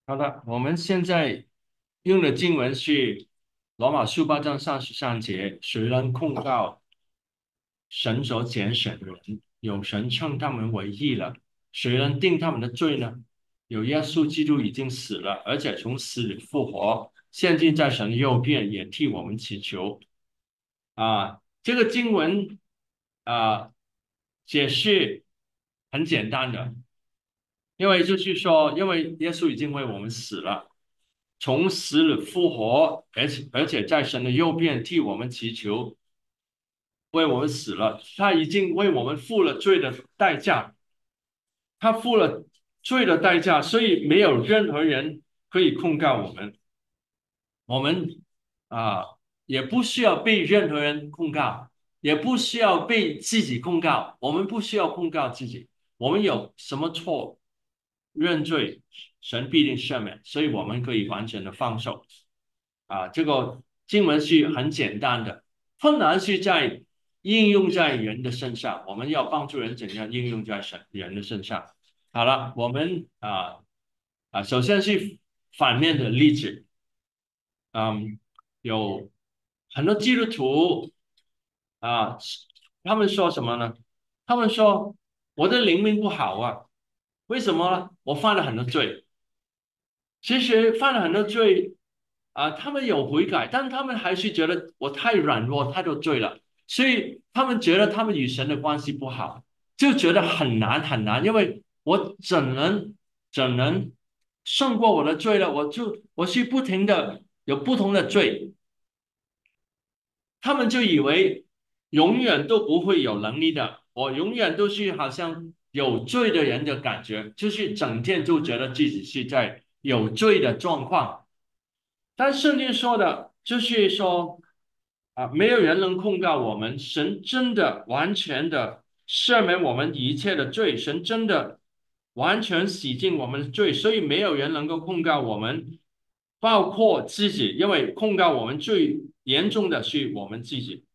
好的，我们现在用的经文是罗马书8章33节，谁能控告神所拣选的人？有神称他们为义了，谁能定他们的罪呢？有耶稣基督已经死了，而且从死里复活，现今在神的右边，也替我们祈求。这个经文啊，解释很简单的，因为就是说，因为耶稣已经为我们死了，从死里复活，而且在神的右边替我们祈求，为我们死了，他已经为我们付了罪的代价，他付了罪的代价，所以没有任何人可以控告我们。我们啊，也不需要被任何人控告，也不需要被自己控告，我们不需要控告自己，我们有什么错，认罪，神必定赦免，所以我们可以完全的放手。这个经文是很简单的，困难是在应用在人的身上，我们要帮助人怎样应用在人的身上。好了，我们首先是反面的例子。嗯，有很多基督徒啊，他们说什么呢？他们说我的灵命不好啊，为什么呢？我犯了很多罪。其实犯了很多罪他们有悔改，但他们还是觉得我太软弱，太多罪了，所以他们觉得他们与神的关系不好，就觉得很难很难，因为我怎能胜过我的罪了？我是不停的有不同的罪，他们就以为永远都不会有能力的，我永远都是好像有罪的人的感觉，就是整天就觉得自己是在有罪的状况。但圣经说的就是说没有人能控告我们，神真的完全的赦免我们一切的罪，神真的完全洗净我们的罪，所以没有人能够控告我们，包括自己，因为控告我们最严重的是我们自己。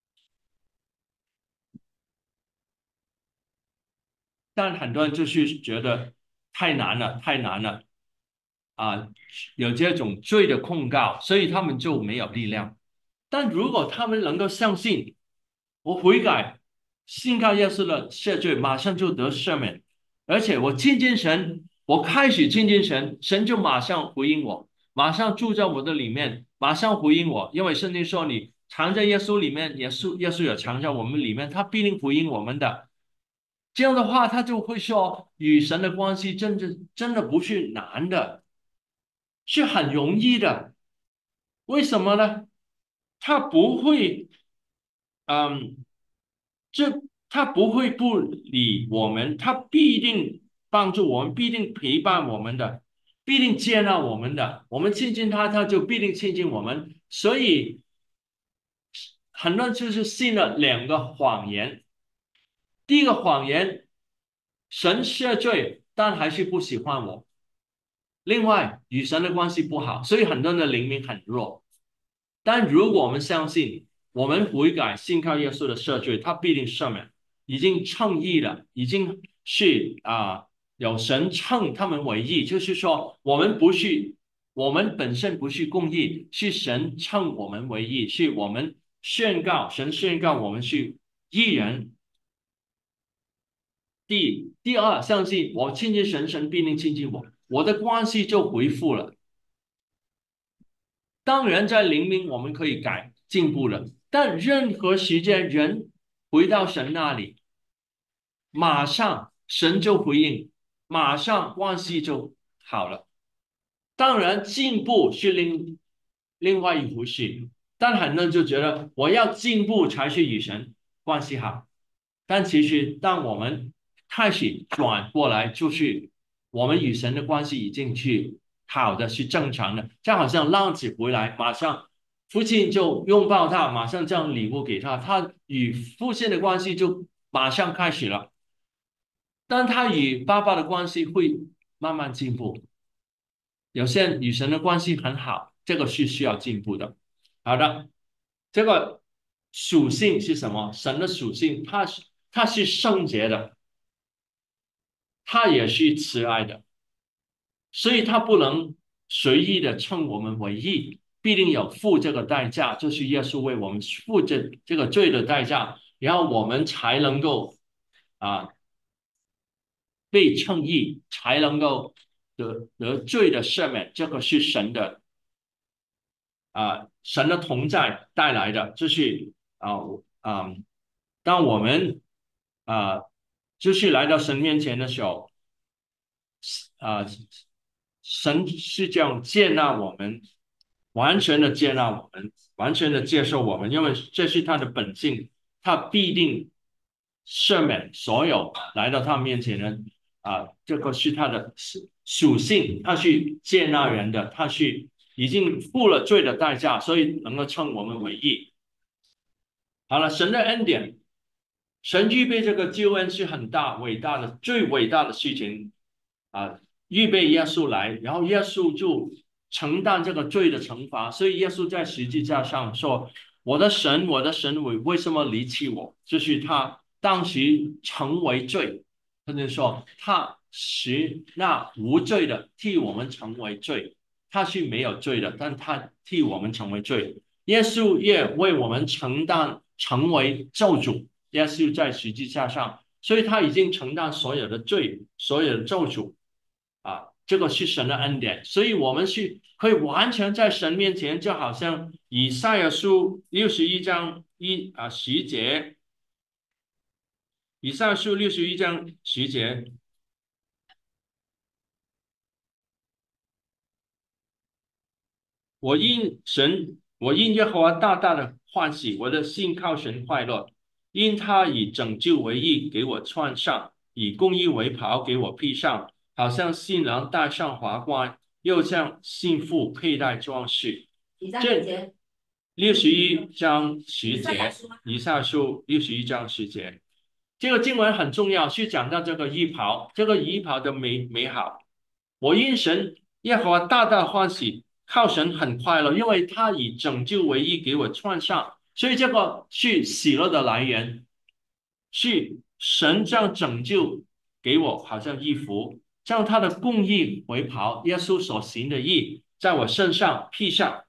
但很多人就是觉得太难了，太难了啊，有这种罪的控告，所以他们就没有力量。但如果他们能够相信，我悔改，信靠耶稣的赦罪，马上就得赦免，而且我亲近神，我开始亲近神，神就马上回应我，马上住在我的里面，马上回应我，因为圣经说你藏在耶稣里面，耶稣也藏在我们里面，他必定回应我们的。这样的话，他就会说，与神的关系真的不是难的，是很容易的。为什么呢？他不会，嗯，他不会不理我们，他必定帮助我们，必定陪伴我们的，必定接纳我们的。我们亲近他，他就必定亲近我们。所以很多人就是信了两个谎言。第一个谎言，神赦罪，但还是不喜欢我。另外，与神的关系不好，所以很多人的灵命很弱。但如果我们相信，我们悔改，信靠耶稣的赦罪，他必定赦免，已经称义了，已经是有神称他们为义，就是说我们本身不是公义，是神称我们为义，是我们神宣告我们是义人。第二，相信我亲近神，神必定亲近我，我的关系就恢复了。当然，在灵命我们可以进步了，但任何时间人回到神那里，马上神就回应，马上关系就好了。当然，进步是另外一回事，但很多人就觉得我要进步才是与神关系好，但其实当我们开始转过来，就是我们与神的关系已经是好的，是正常的，就好像浪子回来，马上父亲就拥抱他，马上将礼物给他，他与父亲的关系就马上开始了，但他与爸爸的关系会慢慢进步。有些人与神的关系很好，这个是需要进步的。好的，这个属性是什么？神的属性，它是圣洁的，它也是慈爱的。 所以他不能随意的称我们为义，必定有付这个代价，就是耶稣为我们付这个罪的代价，然后我们才能够啊被称义，才能够得罪的赦免，这个是神的同在带来的，就是啊当我们啊就是来到神面前的时候，啊、神是这样接纳我们，完全的接纳我们，完全的接受我们，因为这是他的本性，他必定赦免所有来到他面前的这个是他的属性，他去接纳人的，他去已经付了罪的代价，所以能够称我们为义。好了，神的恩典，神预备这个救恩是很大、伟大的、最伟大的事情啊！预备耶稣来，然后耶稣就承担这个罪的惩罚，所以耶稣在十字架上说：“我的神，我的神，为什么离弃我？”就是他当时成为罪，他就说他使那无罪的替我们成为罪，他是没有罪的，但他替我们成为罪。耶稣也为我们承担成为咒诅。耶稣在十字架上，所以他已经承担所有的罪，所有的咒诅这个是神的恩典，所以我们是可以完全在神面前，就好像以赛亚书61章10节，以赛亚书61章10节，我因耶和华大大的欢喜，我的心靠神快乐，因他以拯救为义给我穿上，以公义为袍给我披上，好像新郎戴上华冠，又像新妇佩戴装饰。这61章10节，以赛亚书61章10节，这个经文很重要，是讲到这个衣袍，这个衣袍的美好。我因神耶和华大大欢喜，靠神很快乐，因为他以拯救为义给我穿上，所以这个是喜乐的来源，是神这样拯救给我，好像衣服，将他的公义为袍，耶稣所行的义，在我身上披上。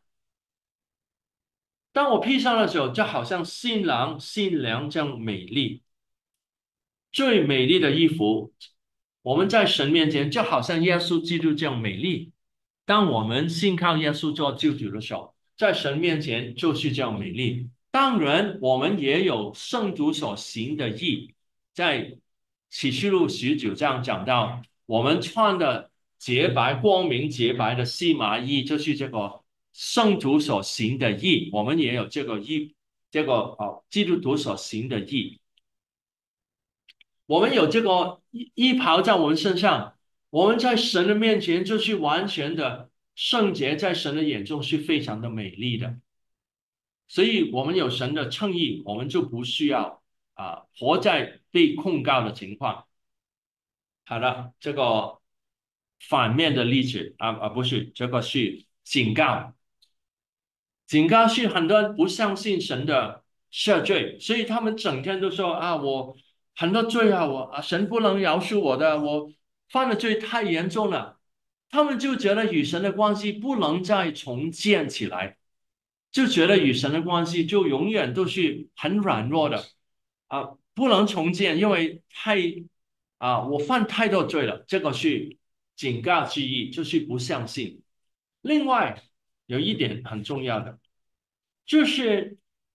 当我披上的时候，就好像新郎新娘这样美丽，最美丽的衣服。我们在神面前就好像耶稣基督这样美丽。当我们信靠耶稣做救主的时候，在神面前就是这样美丽。当然，我们也有圣徒所行的义，在启示录19章讲到，我们穿的洁白、光明洁白的细麻衣，就是这个圣徒所行的义。我们也有这个义，这个基督徒所行的义。我们有这个衣袍在我们身上，我们在神的面前就是完全的圣洁，在神的眼中是非常的美丽的。所以，我们有神的称义，我们就不需要活在被控告的情况。好了，这个反面的例子不是这个是警告，警告是很多人不相信神的赦罪，所以他们整天都说我很多罪神不能饶恕我的，我犯的罪太严重了，他们就觉得与神的关系不能再重建起来，就觉得与神的关系就永远都是很软弱的不能重建，因为我犯太多罪了，这个是警告之意，就是不相信。另外有一点很重要的。就是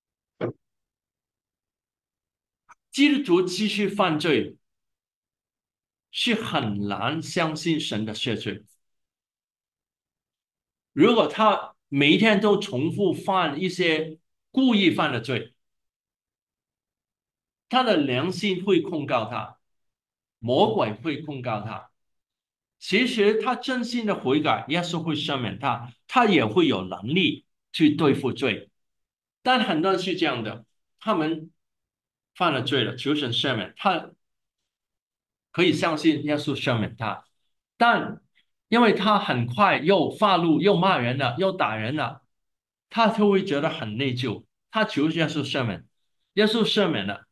基督徒继续犯罪，是很难相信神的赦罪。如果他每一天都重复犯一些故意犯的罪，他的良心会控告他，魔鬼会控告他。其实他真心的悔改，耶稣会赦免他，他也会有能力去对付罪。但很多人是这样的，他们犯了罪了，求神赦免，他可以相信耶稣赦免他，但因为他很快又发怒，又骂人了，又打人了，他就会觉得很内疚。他求耶稣赦免，耶稣赦免了，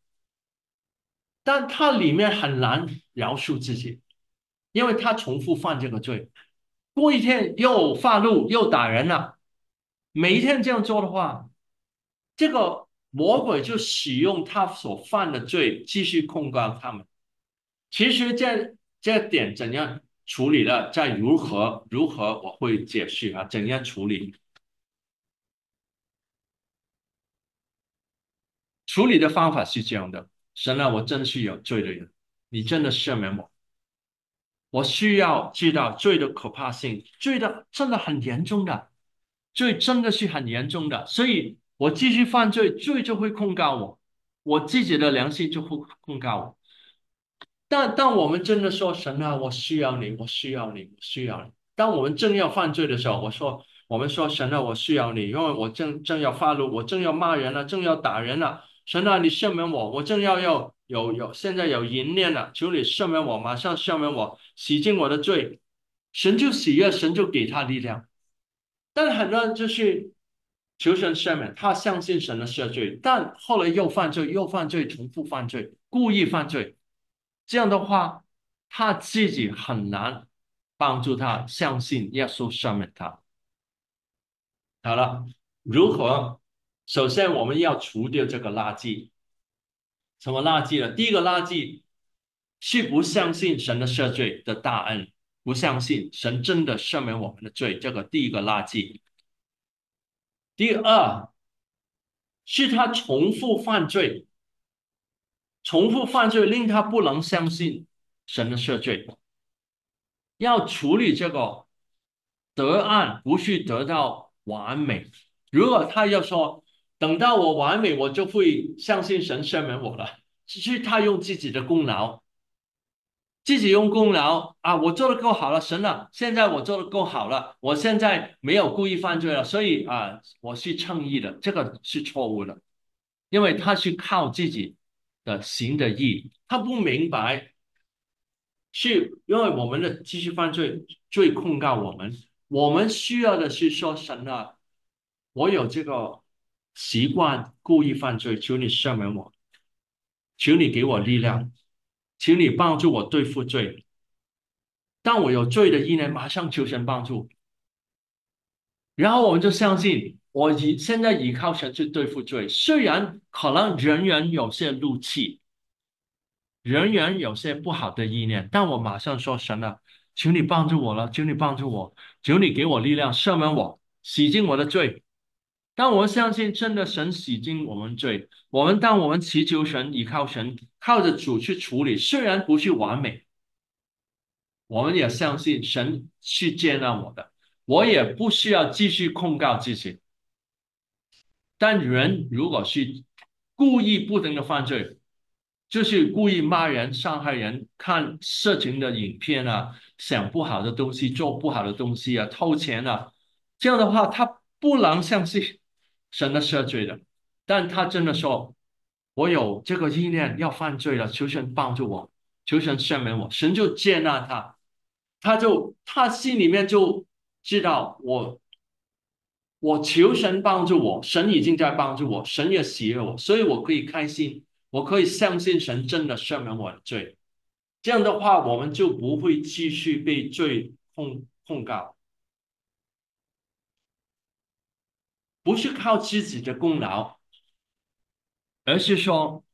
但他里面很难饶恕自己，因为他重复犯这个罪。 过一天又发怒又打人了，每一天这样做的话，这个魔鬼就使用他所犯的罪继续控告他们。其实这点怎样处理的，在如何我会解释啊，怎样处理。处理的方法是这样的：神啊，我真是有罪的人，你真的赦免我。我需要知道罪的可怕性，罪的真的很严重的，罪真的是很严重的，所以我继续犯罪，罪就会控告我，我自己的良心就会控告我。但我们真的说神啊，我需要你，我需要你，我需要你。当我们正要犯罪的时候，我们说神啊，我需要你，因为我正要发怒，我正要骂人了，正要打人了。神啊，你赦免我，我正要现在有淫念了，求你赦免我，马上赦免我，洗净我的罪。神就喜悦，神就给他力量。但很多人就是求神赦免，他相信神的赦罪，但后来又犯罪，又犯罪，重复犯罪，故意犯罪。这样的话，他自己很难帮助他相信耶稣赦免他。好了，如何？首先我们要除掉这个垃圾。什么垃圾呢？第一个垃圾是不相信神的赦罪的大恩，不相信神真的赦免我们的罪，这个第一个垃圾。第二是他重复犯罪，重复犯罪令他不能相信神的赦罪。要处理这个得案，不是得到完美。如果他要说等到我完美，我就会相信神赦免我了，只是他用自己的功劳，自己用功劳啊，我做的够好了，神啊，现在我做的够好了，我现在没有故意犯罪了，所以啊，我是称义的，这个是错误的，因为他是靠自己的行的义，他不明白。是因为我们的继续犯罪罪控告我们，我们需要的是说神啊，我有这个习惯故意犯罪，求你赦免我，求你给我力量，请你帮助我对付罪。当我有罪的意念，马上求神帮助，然后我们就相信现在依靠神去对付罪，虽然可能人人有些怒气。人人有些不好的意念，但我马上说神啊，求你帮助我了，求你帮助我，求你给我力量，赦免我，洗净我的罪。当我相信真的神洗净我们罪，当我们祈求神、依靠神、靠着主去处理，虽然不是完美，我们也相信神是接纳我的，我也不需要继续控告自己。但人如果是故意不停的犯罪，就是故意骂人、伤害人，看色情的影片啊，想不好的东西，做不好的东西啊，偷钱啊，这样的话，他不能相信神的赦罪的。但他真的说：“我有这个意念要犯罪了，求神帮助我，求神赦免我。”神就接纳他，他心里面就知道我求神帮助我，神已经在帮助我，神也喜悦我，所以我可以开心，我可以相信神真的赦免我的罪。这样的话，我们就不会继续被罪控告，不是靠自己的功劳，而是说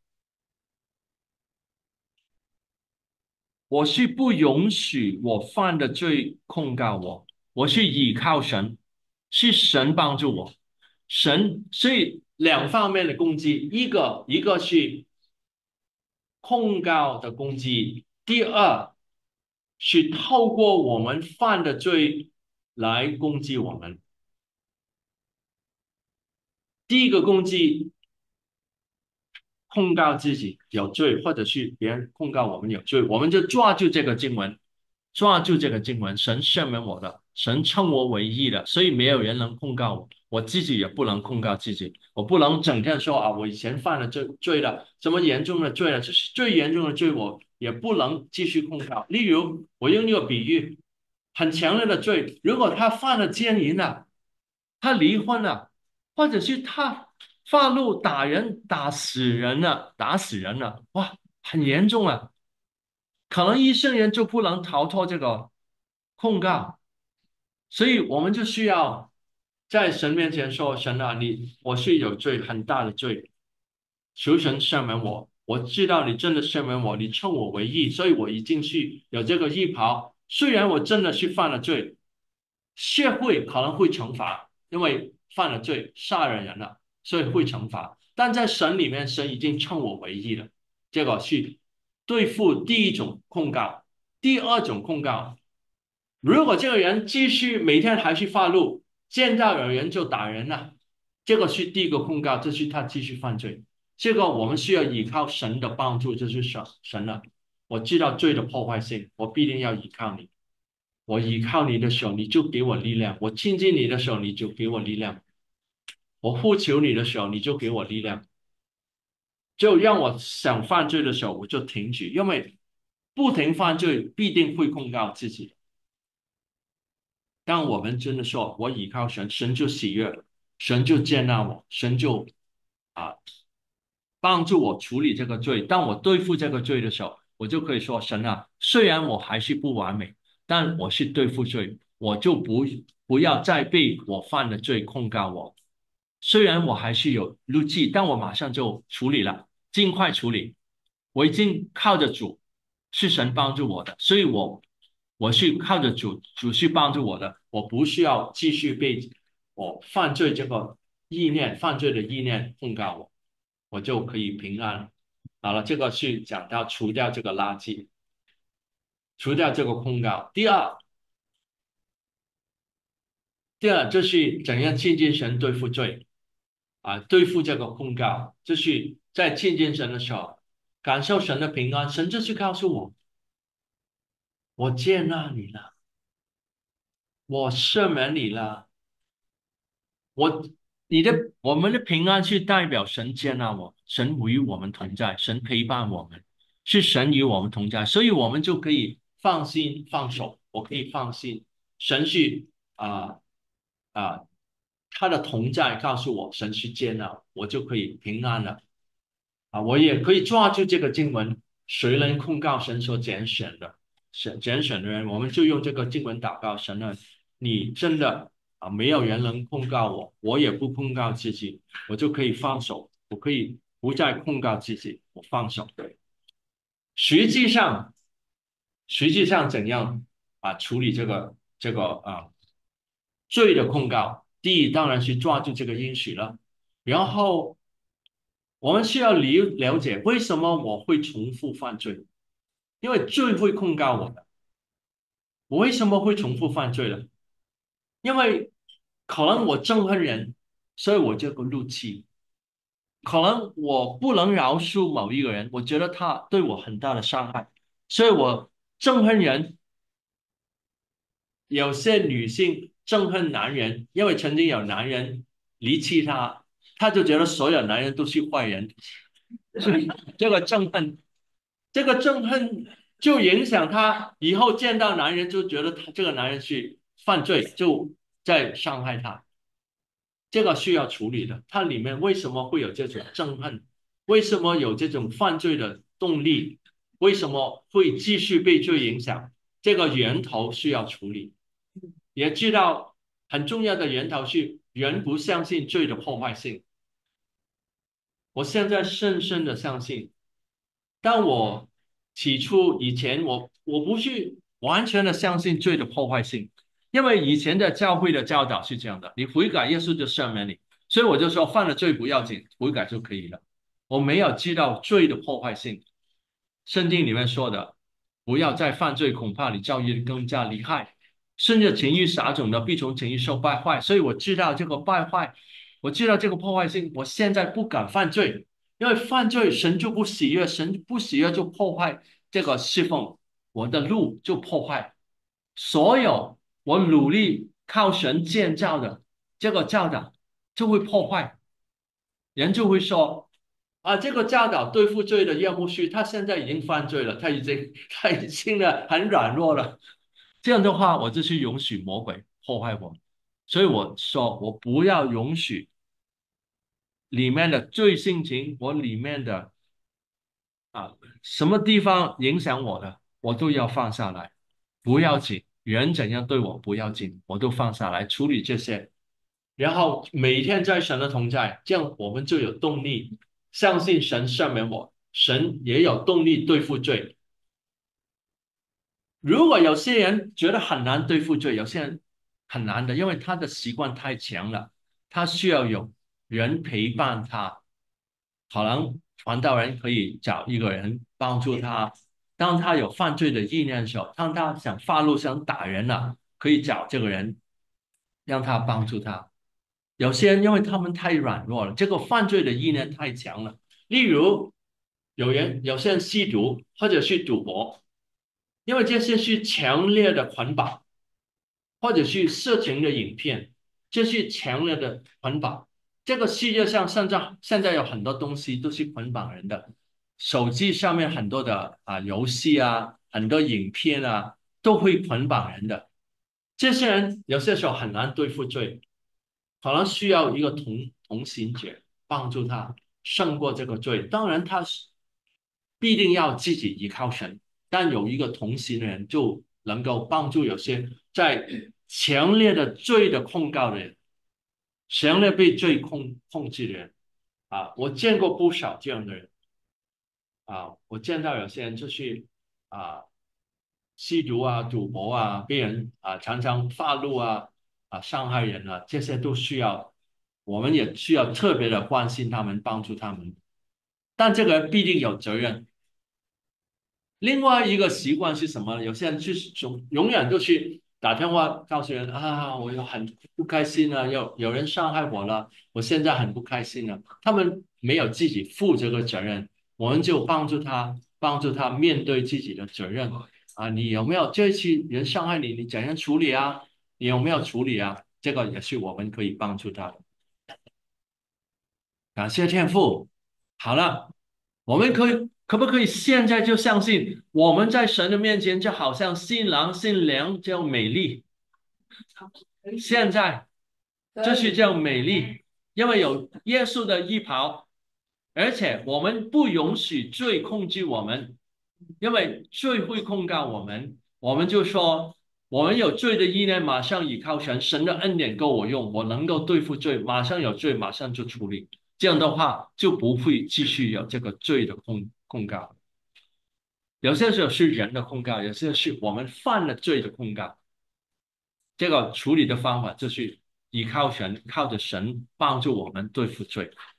我是不允许我犯的罪控告我，我是倚靠神，是神帮助我，所以两方面的攻击，一个是控告的攻击，第二是透过我们犯的罪来攻击我们。第一个攻击控告自己有罪，或者是别人控告我们有罪，我们就抓住这个经文，抓住这个经文，神赦免我的，神称我为义的，所以没有人能控告我，我自己也不能控告自己，我不能整天说啊，我以前犯了罪了，什么严重的罪了，这是最严重的罪，我也不能继续控告。例如，我用一个比喻，很强烈的罪，如果他犯了奸淫了，他离婚了，或者是他发怒打人，打死人了，打死人了，哇，很严重啊！可能一生人就不能逃脱这个控告。 所以我们就需要在神面前说：神啊，我是有罪，很大的罪，求神赦免我。我知道你真的赦免我，你称我为义，所以我已经去有这个义袍。虽然我真的是犯了罪，社会可能会惩罚，因为犯了罪，杀了人了，所以会惩罚。但在神里面，神已经称我为义了。这个是对付第一种控告。第二种控告，如果这个人继续每天还是发怒，见到有人就打人了，这个是第一个控告，这是他继续犯罪。这个我们需要依靠神的帮助，这是神了。我知道罪的破坏性，我必定要依靠你。我依靠你的手，你就给我力量；我亲近你的手，你就给我力量；我呼求你的时候，你就给我力量。就让我想犯罪的时候，我就停止，因为不停犯罪必定会控告自己。当我们真的说我倚靠神，神就喜悦，神就接纳我，神就啊帮助我处理这个罪。当我对付这个罪的时候，我就可以说：神啊，虽然我还是不完美，但我是对付罪，我就不要再被我犯的罪控告我。虽然我还是有怒气，但我马上就处理了，尽快处理。我已经靠着主，是神帮助我的，所以我是靠着主，主是帮助我的，我不需要继续被我犯罪这个犯罪的意念控告我，我就可以平安了。好了，这个是讲到除掉这个垃圾，除掉这个控告。第二就是怎样亲近神对付罪。对付这个控告，就是在亲近神的时候，感受神的平安。神就是告诉我，我接纳你了，我赦免你了，我我们的平安是代表神接纳我，神与我们同在，神陪伴我们，是神与我们同在，所以我们就可以放心放手，我可以放心，神是啊啊、他的同在告诉我，神是接纳，我就可以平安了。我也可以抓住这个经文，谁能控告神所拣选的，拣选的人，我们就用这个经文祷告神啊，你真的没有人能控告我，我也不控告自己，我就可以放手，我可以不再控告自己，我放手。实际上，怎样处理这个罪的控告？第一，当然是抓住这个应许了，然后我们需要了解为什么我会重复犯罪，因为罪会控告我的。我为什么会重复犯罪呢？因为可能我憎恨人，所以我就有怒气；可能我不能饶恕某一个人，我觉得他对我很大的伤害，所以我憎恨人。有些女性憎恨男人，因为曾经有男人离弃她，她就觉得所有男人都是坏人，所以这个憎恨，这个憎恨就影响她以后见到男人就觉得他这个男人是犯罪，就在伤害她。这个需要处理的。它里面为什么会有这种憎恨？为什么有这种犯罪的动力？为什么会继续被罪影响？这个源头需要处理。也知道很重要的源头是人不相信罪的破坏性。我现在深深的相信，但我以前我不是完全的相信罪的破坏性，因为以前的教会的教导是这样的，你悔改，耶稣就赦免你，所以我就说犯了罪不要紧，悔改就可以了。我没有知道罪的破坏性，圣经里面说的，不要再犯罪，恐怕你教育更加厉害。顺着情欲撒种的，必从情欲受败坏。所以我知道这个败坏，我知道这个破坏性，我现在不敢犯罪。因为犯罪神就不喜悦，神不喜悦就破坏这个侍奉，我的路就破坏，所有我努力靠神建造的这个教导就会破坏，人就会说这个教导对付罪的叶牧师，他现在已经犯罪了，他已经呢很软弱了，这样的话我就去容许魔鬼破坏我，所以我说我不要容许里面的罪性情，我里面的什么地方影响我的，我都要放下来，不要紧， 人怎样对我不要紧，我都放下来处理这些，然后每天在神的同在，这样我们就有动力，相信神赦免我，神也有动力对付罪。如果有些人觉得很难对付罪，有些人很难的，因为他的习惯太强了，他需要有人陪伴他。可能传道人可以找一个人帮助他，当他有犯罪的意念的时候，当他想发怒、想打人了，可以找这个人，让他帮助他。有些人因为他们太软弱了，这个犯罪的意念太强了，例如有些人吸毒或者是赌博。因为这些是强烈的捆绑，或者是色情的影片，这是强烈的捆绑。这个世界上现在有很多东西都是捆绑人的，手机上面很多的游戏啊，很多影片啊，都会捆绑人的。这些人有些时候很难对付罪，可能需要一个同行者帮助他胜过这个罪。当然，他是必定要自己依靠神。但有一个同行的人就能够帮助有些在强烈的罪的控告的人，强烈被罪控制的人我见过不少这样的人我见到有些人就是啊吸毒赌博被人常常发怒伤害人这些都需要，我们也需要特别的关心他们，帮助他们，但这个人必定有责任。另外一个习惯是什么呢？有些人就是永远都去打电话告诉人我有很不开心有人伤害我了，我现在很不开心了。他们没有自己负这个责任，我们就帮助他面对自己的责任你有没有这一次人伤害你，你怎样处理啊？你有没有处理啊？这个也是我们可以帮助他的。感谢天父。好了，我们可不可以现在就相信我们在神的面前就好像新郎新娘这样美丽？现在就是这样美丽，因为有耶稣的衣袍，而且我们不允许罪控制我们，因为罪会控告我们，我们就说我们有罪的意念，马上倚靠神，神的恩典够我用，我能够对付罪，马上有罪马上就处理，这样的话就不会继续有这个罪的控告。有些时候是人的控告，有些是我们犯了罪的控告。这个处理的方法就是依靠神，靠着神帮助我们对付罪。